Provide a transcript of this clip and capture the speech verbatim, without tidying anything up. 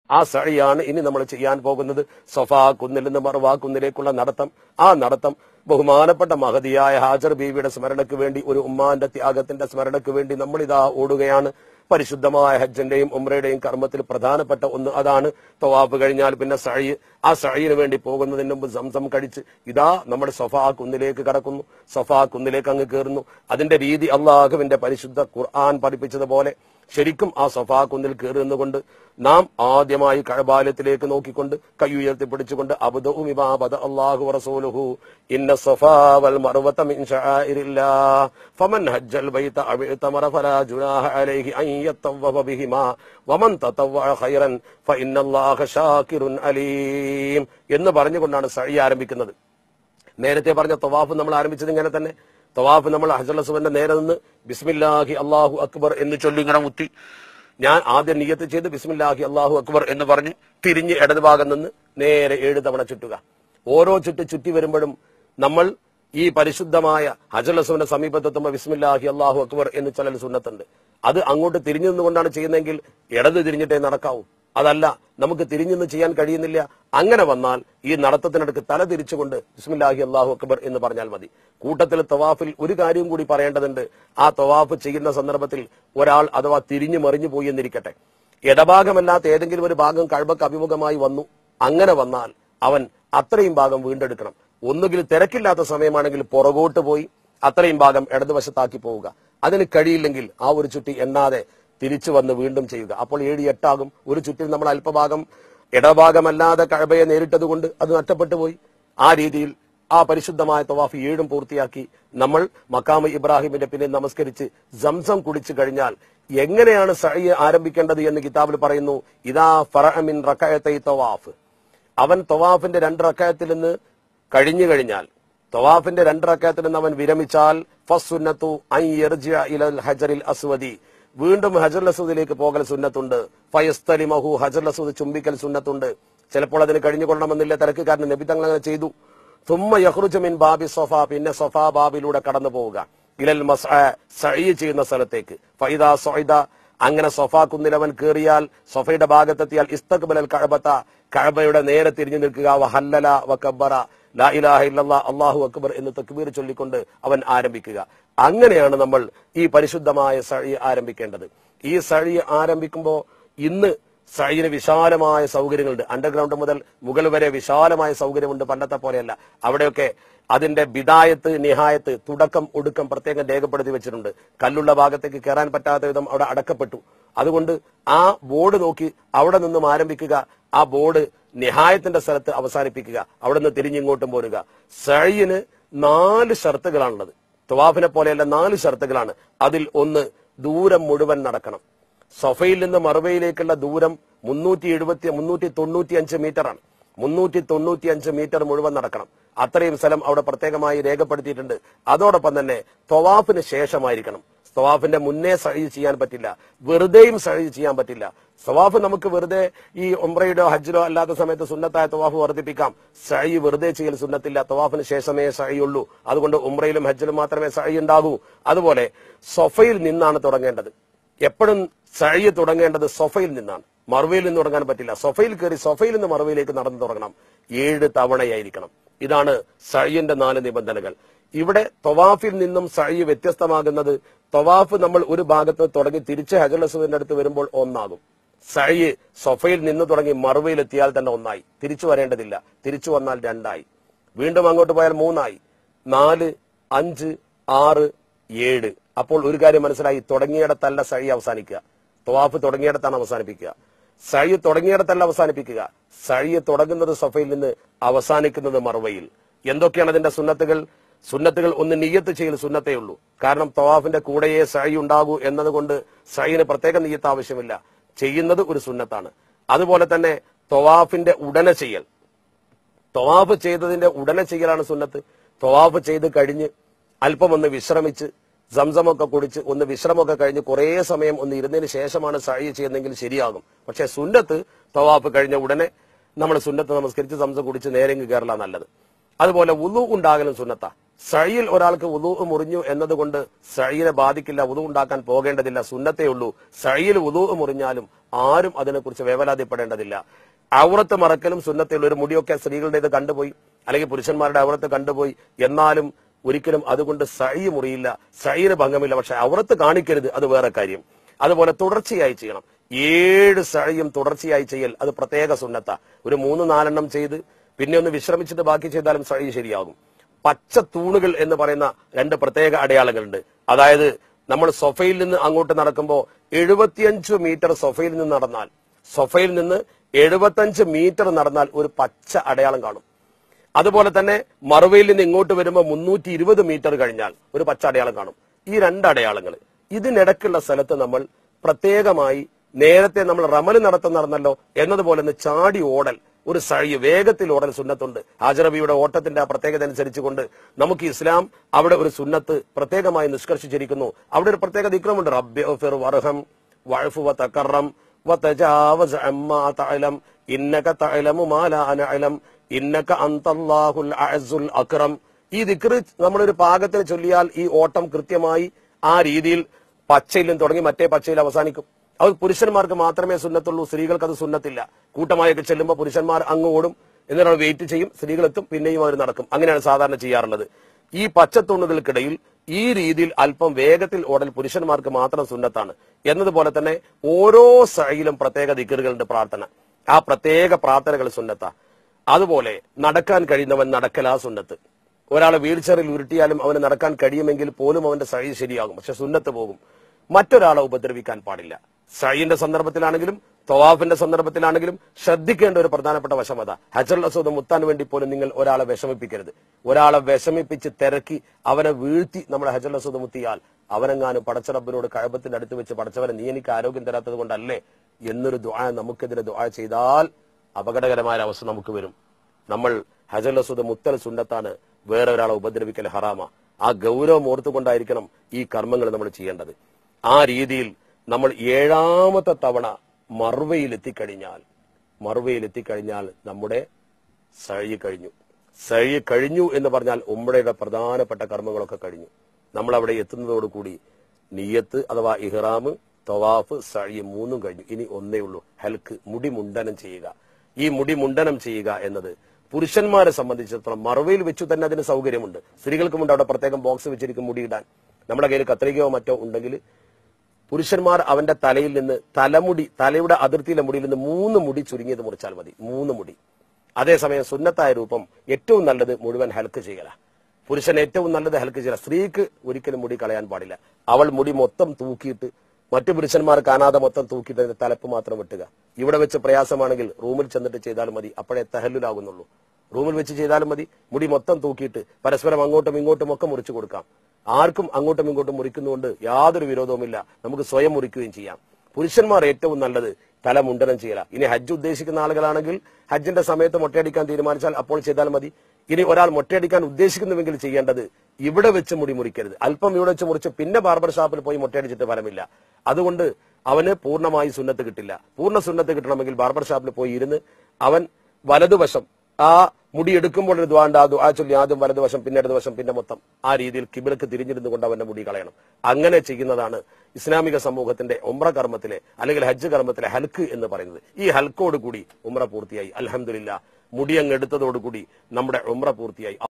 ആ സഅയാണ് ഇനി നമ്മൾ ചെയ്യാൻ പോകുന്നത്. സഫാ കുന്നിൽ നിന്ന് മർവാ കുന്നിലേക്കുള്ള നടത്തം. ആ നടത്തം ബഹുമാനപ്പെട്ട മഹദിയായ ഹാജർ ബീവിയുടെ സ്മരണയ്ക്ക് വേണ്ടി, ഒരു ഉമ്മാന്റെ ത്യാഗത്തിന്റെ സ്മരണയ്ക്ക് വേണ്ടി നമ്മൾ ഇതാ ഓടുകയാണ്. പരിശുദ്ധമായ ഹജ്ജിന്റെയും ഉംറയുടെയും കർമ്മത്തിൽ പ്രധാനപ്പെട്ട ഒന്ന് അതാണ്. തവാഫ് കഴിഞ്ഞാൽ പിന്നെ സഅയ്. ആ സഅയിന് വേണ്ടി പോകുന്നതിന് മുമ്പ് സംസം കഴിച്ച് ഇതാ നമ്മുടെ സഫാ കുന്നിലേക്ക് കടക്കുന്നു. സഫാ കുന്നിലേക്ക് അങ്ങ് കയറുന്നു. അതിന്റെ രീതി അള്ളാഹുവിന്റെ പരിശുദ്ധ ഖുർആൻ പഠിപ്പിച്ചതുപോലെ ശരിക്കും ആ സഫാ കുന്നിൽ കയറുന്നുകൊണ്ട് നാം ആദ്യമായി കഅബാലയത്തിലേക്ക് നോക്കിക്കൊണ്ട് കൈ ഉയർത്തി പിടിച്ചുകൊണ്ട് അബ്ദഉ ബിമാ ബദ അല്ലാഹു വറസൂലുഹു ഇന്ന സഫാ വൽ മർവത മിൻ ശആഇരില്ലാഹ് ഫമൻ ഹജ്ജൽ ബൈത അവ ഇതമറ ഫലാ ജുനാഹ അലൈഹി അൻ യതവവ ബിഹിമാ വമൻ തതവഅ ഖൈറൻ ഫഇന്നല്ലാഹ ശാകിറുൻ അലീം എന്ന് പറഞ്ഞുകൊണ്ടാണ് സഅയ് ആരംഭിക്കുന്നത്. നേരത്തെ പറഞ്ഞ തവാഫ് നമ്മൾ ആരംഭിച്ചത് ഇങ്ങനെ തന്നെ. തവാഫ് നമ്മൾ ഹജറുൽ അസ്വദിന്റെ നേരെ നിന്ന് ബിസ്മില്ലാഹി അല്ലാഹു അക്ബർ എന്ന് ചൊല്ലി ഇങ്ങനെ മുത്തി ഞാൻ ആദ്യം നിയ്യത്ത് ചെയ്ത് ബിസ്മില്ലാഹി അല്ലാഹു അക്ബർ എന്ന് പറഞ്ഞ് തിരിഞ്ഞ് ഇടതുഭാഗം നിന്ന് നേരെ ഏഴ് തവണ ചുറ്റുക. ഓരോ ചുറ്റ് ചുറ്റി വരുമ്പോഴും നമ്മൾ ഈ പരിശുദ്ധമായ ഹജറുൽ അസ്വദിന്റെ സമീപത്തെത്തുമ്പോൾ ബിസ്മില്ലാഹി അല്ലാഹു അക്ബർ എന്ന് ചൊല്ലൽ സുന്നത്തുണ്ട്. അത് അങ്ങോട്ട് തിരിഞ്ഞു നിന്നുകൊണ്ടാണ് ചെയ്യുന്നതെങ്കിൽ ഇടത് തിരിഞ്ഞിട്ടേ നടക്കാവൂ. അതല്ല നമുക്ക് തിരിഞ്ഞൊന്നും ചെയ്യാൻ കഴിയുന്നില്ല. അങ്ങനെ വന്നാൽ ഈ നടത്തത്തിനടുക്ക് തല തിരിച്ചുകൊണ്ട് ബിസ്മില്ലാഹി അല്ലാഹു അക്ബർ എന്ന് പറഞ്ഞാൽ മതി. കൂട്ടത്തിൽ തവാഫിൽ ഒരു കാര്യം കൂടി പറയേണ്ടതുണ്ട്. ആ തവാഫ് ചെയ്യുന്ന സന്ദർഭത്തിൽ ഒരാൾ അഥവാ തിരിഞ്ഞു മറിഞ്ഞു പോയി എന്നിരിക്കട്ടെ, ഇടഭാഗമല്ലാത്ത ഏതെങ്കിലും ഒരു ഭാഗം കഅബക്ക് അഭിമുഖമായി വന്നു. അങ്ങനെ വന്നാൽ അവൻ അത്രയും ഭാഗം വീണ്ടെടുക്കണം. ഒന്നുകിൽ തിരക്കില്ലാത്ത സമയമാണെങ്കിൽ പുറകോട്ട് പോയി അത്രയും ഭാഗം ഇടതുവശത്താക്കി പോവുക. അതിന് കഴിയില്ലെങ്കിൽ ആ ഒരു ചുറ്റി എണ്ണാതെ തിരിച്ചു വന്ന് വീണ്ടും ചെയ്യുക. അപ്പോൾ ഏഴ് എട്ടാകും. ഒരു ചുറ്റിൽ നമ്മൾ അല്പഭാഗം ഇടഭാഗമല്ലാതെ കഅബയെ നേരിട്ടത് കൊണ്ട് അത് നഷ്ടപ്പെട്ടു പോയി. ആ രീതിയിൽ ആ പരിശുദ്ധമായ തവാഫ് ഏഴും പൂർത്തിയാക്കി നമ്മൾ മഖാമ് ഇബ്രാഹിമിന്റെ പിന്നിൽ നമസ്കരിച്ച് സംസം കുടിച്ചു കഴിഞ്ഞാൽ എങ്ങനെയാണ് സഅയ് ആരംഭിക്കേണ്ടത് എന്ന് കിതാബിൽ പറയുന്നു. ഇദാ ഫറഅ മിൻ റകഅതൈ തവാഫ്, അവൻ തവാഫിന്റെ രണ്ട് റകഅത്തിൽ നിന്ന് കഴിഞ്ഞു കഴിഞ്ഞാൽ, തവാഫിന്റെ രണ്ട് റകഅത്തിൽ നിന്ന് അവൻ വിരമിച്ചാൽ ഫസ്സുന്നത്തു അൻ യർജിഅ ഇലൽ ഹജറിൽ അസ്വദി, വീണ്ടും ഹജറുൽ അസ്വദിലേക്ക് പോകൽ സുന്നത്തുണ്ട്. ഫയസ്തലിമഹു, ഹജറുൽ അസ്വദ് ചുംബിക്കൽ സുന്നത്തുണ്ട്. ചിലപ്പോൾ അതിന് കഴിഞ്ഞുകൊള്ളണമെന്നില്ല, തിരക്ക് കാരണം നബി തങ്ങൾ അങ്ങനെ ചെയ്തു. തുമ്മ യഖ്റുജു മിൻ ബാബി സഫാ, പിന്നെ സഫാ ബാബിലൂടെ കടന്നു പോവുക ഇലൽ മസ്അ, സഅയ് ചെയ്യുന്ന സ്ഥലത്തേക്ക്. ഫൈദാ സഅദ, അങ്ങനെ സഫാ കുന്നിലവൻ കയറിയാൽ സഫയുടെ ഭാഗത്തെത്തിയാൽ ഇസ്തഖ്ബലൽ കഅബത, കഅബയുടെ നേരെ തിരിഞ്ഞു നിൽക്കുക. വഹല്ലല വകബ്ബറ, ലാ ഇലാഹ ഇല്ലല്ലാഹ് അല്ലാഹു അക്ബർ എന്ന് തക്ബീർ ചൊല്ലിക്കൊണ്ട് അവൻ ആരംഭിക്കുക. അങ്ങനെയാണ് നമ്മൾ ഈ പരിശുദ്ധമായ സഅയ് ആരംഭിക്കേണ്ടത്. ഈ സഅയ് ആരംഭിക്കുമ്പോൾ ഇന്ന് സഅയിന് വിശാലമായ സൗകര്യങ്ങളുണ്ട്. അണ്ടർഗ്രൗണ്ട് മുതൽ മുകൾ വരെ വിശാലമായ സൗകര്യമുണ്ട്. പണ്ടത്തെ പോലെയല്ല. അവിടെയൊക്കെ അതിന്റെ ബിദായത്ത് നിഹായത്ത്, തുടക്കം ഒടുക്കം പ്രത്യേകം രേഖപ്പെടുത്തി വെച്ചിട്ടുണ്ട്. കല്ലുള്ള ഭാഗത്തേക്ക് കയറാൻ പറ്റാത്ത വിധം അവിടെ അടക്കപ്പെട്ടു. അതുകൊണ്ട് ആ ബോർഡ് നോക്കി അവിടെ നിന്നും ആരംഭിക്കുക. ആ ബോർഡ് നിഹായത്തിന്റെ സ്ഥലത്ത് അവസാനിപ്പിക്കുക. അവിടെ നിന്ന് തിരിഞ്ഞിങ്ങോട്ടും പോരുക. സഅയിന് നാല് ഷർത്തുകളാണുള്ളത്. തവാഫിനെ പോലെയല്ല, നാല് ഷർത്തുകളാണ്. അതിൽ ഒന്ന്, ദൂരം മുഴുവൻ നടക്കണം. സഫയിൽ നിന്ന് മർവയിലേക്കുള്ള ദൂരം മുന്നൂറ്റി എഴുപത്തി മുന്നൂറ്റി തൊണ്ണൂറ്റി അഞ്ച് മീറ്റർ ആണ്. മുന്നൂറ്റി തൊണ്ണൂറ്റി അഞ്ച് മീറ്റർ മുഴുവൻ നടക്കണം. അത്രയും സ്ഥലം അവിടെ പ്രത്യേകമായി രേഖപ്പെടുത്തിയിട്ടുണ്ട്. അതോടൊപ്പം തന്നെ തവാഫിന് ശേഷമായിരിക്കണം. തവാഫിന്റെ മുന്നേ സഅയ് ചെയ്യാൻ പറ്റില്ല, വെറുതെയും സഅയ് ചെയ്യാൻ പറ്റില്ല. തവാഫ് നമുക്ക് വെറുതെ ഈ ഉംറയിലോ ഹജ്ജിലോ അല്ലാത്ത സമയത്ത് സുന്നത്തായ തവാഫ് വർദ്ധിപ്പിക്കാം. സഅയ് വെറുതെ ചെയ്യൽ സുന്നത്തില്ല. തവാഫിന് ശേഷമേ സഅയ് ഉള്ളൂ. അതുകൊണ്ട് ഉംറയിലും ഹജ്ജിലും മാത്രമേ സഅയ് ഉണ്ടാകൂ. അതുപോലെ സഫയിൽ നിന്നാണ് തുടങ്ങേണ്ടത്. എപ്പോഴും സഅയ് തുടങ്ങേണ്ടത് സഫയിൽ നിന്നാണ്. മർവയിൽ നിന്ന് തുടങ്ങാൻ പറ്റില്ല. സഫയിൽ കയറി സഫയിൽ നിന്ന് മർവയിലേക്ക് നടന്നു തുടങ്ങണം. ഏഴ് തവണയായിരിക്കണം. ഇതാണ് സഅയിന്റെ നാല് നിബന്ധനകൾ. ഇവിടെ തവാഫിൽ നിന്നും സഅയ് വ്യത്യസ്തമാകുന്നത്, തവാഫ് നമ്മൾ ഒരു ഭാഗത്ത് തുടങ്ങി തിരിച്ച് ഹജറുൽ അസ്വദിന്റെ അടുത്ത് വരുമ്പോൾ ഒന്നാകും. സഅയ് സഫയിൽ നിന്ന് തുടങ്ങി മർവയിൽ എത്തിയാൽ തന്നെ ഒന്നായി, തിരിച്ചു വരേണ്ടതില്ല. തിരിച്ചു വന്നാൽ രണ്ടായി, വീണ്ടും അങ്ങോട്ട് പോയാൽ മൂന്നായി, നാല്, അഞ്ച്, ആറ്, ഏഴ്. അപ്പോൾ ഒരു കാര്യം മനസ്സിലായി, തുടങ്ങിയിടത്തല്ല സഅയ് അവസാനിക്കുക. തവാഫ് തുടങ്ങിയിടത്താണ് അവസാനിപ്പിക്കുക. സഅയ് തുടങ്ങിയിടത്തല്ല അവസാനിപ്പിക്കുക. സഅയ് തുടങ്ങുന്നത് സഫയിൽ നിന്ന്, അവസാനിക്കുന്നത് മർവയിൽ. എന്തൊക്കെയാണ് അതിന്റെ സുന്നത്തുകൾ? സുന്നത്തുകൾ ഒന്ന്, നിയ്യത്ത് ചെയ്യൽ സുന്നത്തേ ഉള്ളൂ. കാരണം തവാഫിന്റെ കൂടെയേ സഅയ് ഉണ്ടാകൂ എന്നതുകൊണ്ട് സഅയിന് പ്രത്യേക നിയ്യത്ത് ആവശ്യമില്ല. ചെയ്യുന്നത് ഒരു സുന്നത്താണ്. അതുപോലെ തന്നെ തവാഫിന്റെ ഉടനെ ചെയ്യൽ, തവാഫ് ചെയ്തതിന്റെ ഉടനെ ചെയ്യലാണ് സുന്നത്ത്. തവാഫ് ചെയ്ത് കഴിഞ്ഞ് അല്പം ഒന്ന് വിശ്രമിച്ച് സംസമൊക്കെ കുടിച്ച് ഒന്ന് വിശ്രമമൊക്കെ കഴിഞ്ഞ് കുറേ സമയം ഒന്ന് ഇരുന്നതിന് ശേഷമാണ് സഅയ് ചെയ്യുന്നതെങ്കിൽ ശരിയാകും. പക്ഷെ സുന്നത്ത് തവാഫ് കഴിഞ്ഞ ഉടനെ നമ്മൾ സുന്നത്ത് നമസ്കരിച്ച് സംസം കുടിച്ച് നേരെ കയറല നല്ലത്. അതുപോലെ വുളു ഉണ്ടാകലും സുന്നത്താ. സഴിയിൽ ഒരാൾക്ക് വുദൂ മുറിഞ്ഞു എന്നതുകൊണ്ട് സഴിയെ ബാധിക്കില്ല, വുദൂ ഉണ്ടാക്കാൻ പോകേണ്ടതില്ല, സുന്നത്തേ ഉള്ളൂ. സഴിയിൽ വുദൂ മുറിഞ്ഞാലും ആരും അതിനെക്കുറിച്ച് വേവലാതിപ്പെടേണ്ടതില്ല. ഔറത്ത് മറക്കലും സുന്നത്തേ ഉള്ളൂ. ഒരു മുടിയൊക്കെ സ്ത്രീകളുടേത് കണ്ടുപോയി, അല്ലെങ്കിൽ പുരുഷന്മാരുടെ ഔറത്ത് കണ്ടുപോയി, എന്നാലും ഒരിക്കലും അതുകൊണ്ട് സഴി മുറിയില്ല, സഴിന് ഭംഗമില്ല. പക്ഷെ ഔറത്ത് കാണിക്കരുത്, അത് വേറെ കാര്യം. അതുപോലെ തുടർച്ചയായി ചെയ്യണം. ഏഴ് സഴിയും തുടർച്ചയായി ചെയ്യൽ അത് പ്രത്യേക സുന്നത്ത. ഒരു മൂന്ന് നാലെണ്ണം ചെയ്ത് പിന്നെ ഒന്ന് വിശ്രമിച്ചിട്ട് ബാക്കി ചെയ്താലും സഴി ശരിയാകും. പച്ച തൂണുകൾ എന്ന് പറയുന്ന രണ്ട് പ്രത്യേക അടയാളങ്ങളുണ്ട്. അതായത് നമ്മൾ സൊഫയിൽ നിന്ന് അങ്ങോട്ട് നടക്കുമ്പോൾ എഴുപത്തിയഞ്ച് മീറ്റർ സൊഫയിൽ നിന്ന് നടന്നാൽ സൊഫയിൽ നിന്ന് എഴുപത്തഞ്ച് മീറ്റർ നടന്നാൽ ഒരു പച്ച അടയാളം കാണും. അതുപോലെ തന്നെ മറുവയിൽ നിന്ന് ഇങ്ങോട്ട് വരുമ്പോൾ മുന്നൂറ്റി ഇരുപത് മീറ്റർ കഴിഞ്ഞാൽ ഒരു പച്ച അടയാളം കാണും. ഈ രണ്ട് അടയാളങ്ങൾ ഇതിനിടക്കുള്ള സ്ഥലത്ത് നമ്മൾ പ്രത്യേകമായി നേരത്തെ നമ്മൾ റമൽ നടത്തം നടന്നല്ലോ എന്നതുപോലെ ഒന്ന് ചാടി ഓടൽ, ഒരു സഴി വേഗത്തിൽ ഓടൽ സുന്നത്തുണ്ട്. ഹാജർ ബീവിയുടെ ഓട്ടത്തിന്റെ ആ പ്രത്യേകത അനുസരിച്ചുകൊണ്ട് നമുക്ക് ഇസ്ലാം അവിടെ ഒരു സുന്നത്ത് പ്രത്യേകമായി നിഷ്കർഷിച്ചിരിക്കുന്നു. അവിടെ ഒരു പ്രത്യേക ദിക്രമുണ്ട്. റബ്ബി ഗ്ഫിർ വർഹം വഅഫു വതകറം വതജാവസ് അമ്മാ തഅലം ഇന്നക തഅലമു മാ ലാ നഅലം ഇന്നക അൻതല്ലാഹുൽ അഅസ്സുൽ അക്രം. ഈ ദിക്ർ നമ്മളൊരു പാകത്തിന് ചൊല്ലിയാൽ ഈ ഓട്ടം കൃത്യമായി ആ രീതിയിൽ പച്ചയിൽ നിന്ന് തുടങ്ങി മറ്റേ പച്ചയിൽ അവസാനിക്കും. അത് പുരുഷന്മാർക്ക് മാത്രമേ സുന്നത്തുള്ളൂ, സ്ത്രീകൾക്ക് അത് സുന്നത്തില്ല. കൂട്ടമായൊക്കെ ചെല്ലുമ്പോൾ പുരുഷന്മാർ അങ്ങ് ഓടും, എന്നിട്ട് വെയിറ്റ് ചെയ്യും, സ്ത്രീകളെത്തും, പിന്നെയും അവർ നടക്കും. അങ്ങനെയാണ് സാധാരണ ചെയ്യാറുള്ളത്. ഈ പച്ചത്തുണുകൾക്കിടയിൽ ഈ രീതിയിൽ അല്പം വേഗത്തിൽ ഓടൽ പുരുഷന്മാർക്ക് മാത്രം സുന്നത്താണ്. എന്നതുപോലെ തന്നെ ഓരോ സഴിയിലും പ്രത്യേക ദിക്റുകളുണ്ട്, പ്രാർത്ഥന. ആ പ്രത്യേക പ്രാർത്ഥനകൾ സുന്നത്താ. അതുപോലെ നടക്കാൻ കഴിയുന്നവൻ നടക്കലാ സുന്നത്ത്. ഒരാളെ വീൽ ചെയറിൽ ഉരുട്ടിയാലും അവന് നടക്കാൻ കഴിയുമെങ്കിൽ പോലും അവന്റെ സഴി ശരിയാകും, പക്ഷെ സുന്നത്ത് പോകും. മറ്റൊരാളെ ഉപദ്രവിക്കാൻ പാടില്ല. സഴിന്റെ സന്ദർഭത്തിലാണെങ്കിലും തവാഫിന്റെ സന്ദർഭത്തിലാണെങ്കിലും ശ്രദ്ധിക്കേണ്ട ഒരു പ്രധാനപ്പെട്ട വശം അതാ. ഹജറുൽ അസ്വദ് മുത്താൻ വേണ്ടി പോലും നിങ്ങൾ ഒരാളെ വിഷമിപ്പിക്കരുത്. ഒരാളെ വിഷമിപ്പിച്ച് തിരക്കി അവനെ വീഴ്ത്തി നമ്മൾ ഹജറുൽ അസ്വദ് മുത്തിയാൽ അവനെങ്ങാനും പടച്ചറബിനോട് കഅബത്തിന്റെ അടുത്ത് വെച്ച് പടച്ചവനെ നീ എനിക്ക് ആരോഗ്യം തരാത്തത് കൊണ്ടല്ലേ എന്നൊരു ദുആ നമുക്കെതിരെ ദുആ ചെയ്താൽ അപകടകരമായ അവസ്ഥ നമുക്ക് വരും. നമ്മൾ ഹജറുൽ അസ്വദ് മുത്തൽ സുന്നത്താണ്, വേറെ ഒരാളെ ഉപദ്രവിക്കൽ ഹറാമ. ആ ഗൗരവം ഓർത്തുകൊണ്ടായിരിക്കണം ഈ കർമ്മങ്ങൾ നമ്മൾ ചെയ്യേണ്ടത്. ആ രീതിയിൽ നമ്മൾ ഏഴാമത്തെ തവണ മർവയിൽ എത്തിക്കഴിഞ്ഞാൽ മർവയിൽ എത്തിക്കഴിഞ്ഞാൽ നമ്മുടെ സഴി കഴിഞ്ഞു. സഴി കഴിഞ്ഞു എന്ന് പറഞ്ഞാൽ ഉംറയുടെ പ്രധാനപ്പെട്ട കർമ്മങ്ങളൊക്കെ കഴിഞ്ഞു. നമ്മൾ അവിടെ എത്തുന്നതോടുകൂടി നിയ്യത്ത് അഥവാ ഇഹ്റാം, തവാഫ്, സഴി മൂന്നും കഴിഞ്ഞു. ഇനി ഒന്നേ ഉള്ളൂ, ഹൽക്ക്, മുടി മുണ്ടനം ചെയ്യുക. ഈ മുടി മുണ്ടനം ചെയ്യുക എന്നത് പുരുഷന്മാരെ സംബന്ധിച്ചിടത്തോളം മറവയിൽ വെച്ചു തന്നെ അതിന് സൗകര്യമുണ്ട്. സ്ത്രീകൾക്കുമുണ്ട് അവിടെ പ്രത്യേകം ബോക്സ് വെച്ചിരിക്കും മുടിയിടാൻ. നമ്മുടെ കയ്യിൽ കത്രികയോ മറ്റോ ഉണ്ടെങ്കിൽ പുരുഷന്മാർ അവന്റെ തലയിൽ നിന്ന് തലമുടി തലയുടെ അതിർത്തിയിലെ മുടിയിൽ നിന്ന് മൂന്ന് മുടി ചുരുങ്ങിയത് മുറിച്ചാൽ മതി, മൂന്ന് മുടി. അതേസമയം സുന്നത്തായ രൂപം ഏറ്റവും നല്ലത് മുഴുവൻ ഹൽക്ക് ചെയ്യല. പുരുഷൻ ഏറ്റവും നല്ലത് ഹൽക്ക് ചെയ്യല. സ്ത്രീക്ക് ഒരിക്കലും മുടി കളയാൻ പാടില്ല. അവൾ മുടി മൊത്തം തൂക്കിയിട്ട് മറ്റു പുരുഷന്മാർ കാണാതെ മൊത്തം തൂക്കിയിട്ട് അതിന്റെ തലപ്പ് മാത്രം വെട്ടുക. ഇവിടെ വെച്ച് പ്രയാസമാണെങ്കിൽ റൂമിൽ ചെന്നിട്ട് ചെയ്താലും മതി, അപ്പോഴേ തഹല്ലുലാകുന്നുള്ളൂ. റൂമിൽ വെച്ച് ചെയ്താലും മതി. മുടി മൊത്തം തൂക്കിയിട്ട് പരസ്പരം അങ്ങോട്ടും ഇങ്ങോട്ടും ഒക്കെ മുറിച്ചു കൊടുക്കാം. ആർക്കും അങ്ങോട്ടും ഇങ്ങോട്ടും മുറിക്കുന്നതുകൊണ്ട് യാതൊരു വിരോധവുമില്ല, നമുക്ക് സ്വയം മുറിക്കുകയും ചെയ്യാം. പുരുഷന്മാർ ഏറ്റവും നല്ലത് തല മുണ്ടനം ചെയ്യല. ഇനി ഹജ്ജ് ഉദ്ദേശിക്കുന്ന ആളുകളാണെങ്കിൽ ഹജ്ജിന്റെ സമയത്ത് മൊട്ടയടിക്കാൻ തീരുമാനിച്ചാൽ അപ്പോൾ ചെയ്താൽ മതി. ഇനി ഒരാൾ മൊട്ടയടിക്കാൻ ഉദ്ദേശിക്കുന്നുവെങ്കിൽ ചെയ്യേണ്ടത് ഇവിടെ വെച്ച് മുടി മുറിക്കരുത്. അല്പം ഇവിടെ വെച്ച് മുറിച്ച് പിന്നെ ബാർബർ ഷാപ്പിൽ പോയി മൊട്ടയടിച്ചിട്ട് ഫലമില്ല. അതുകൊണ്ട് അവന് പൂർണ്ണമായി സുന്നത്ത് കിട്ടില്ല. പൂർണ്ണ സുന്നത്ത് കിട്ടണമെങ്കിൽ ബാർബർ ഷാപ്പിൽ പോയി ഇരുന്ന് അവൻ വലതുവശം ആ മുടി എടുക്കുമ്പോൾ ഒരു ദ്വാണ്ട് ആ ദുആ ചൊല്ലി ആദ്യം വലതുവശം പിന്നെ ഇടതുവശം പിന്നെ മൊത്തം ആ രീതിയിൽ കിബിലക്ക് തിരിഞ്ഞിരുന്നു കൊണ്ട് അവന്റെ മുടി കളയണം. അങ്ങനെ ചെയ്യുന്നതാണ് ഇസ്ലാമിക സമൂഹത്തിന്റെ ഉംറ കർമ്മത്തിലെ അല്ലെങ്കിൽ ഹജ്ജ് കർമ്മത്തിലെ ഹൽക്ക് എന്ന് പറയുന്നത്. ഈ ഹൽക്കോട് കൂടി ഉംറ പൂർത്തിയായി. അൽഹംദുലില്ലാ, മുടി അങ്ങ് എടുത്തതോടുകൂടി നമ്മുടെ ഉംറ പൂർത്തിയായി.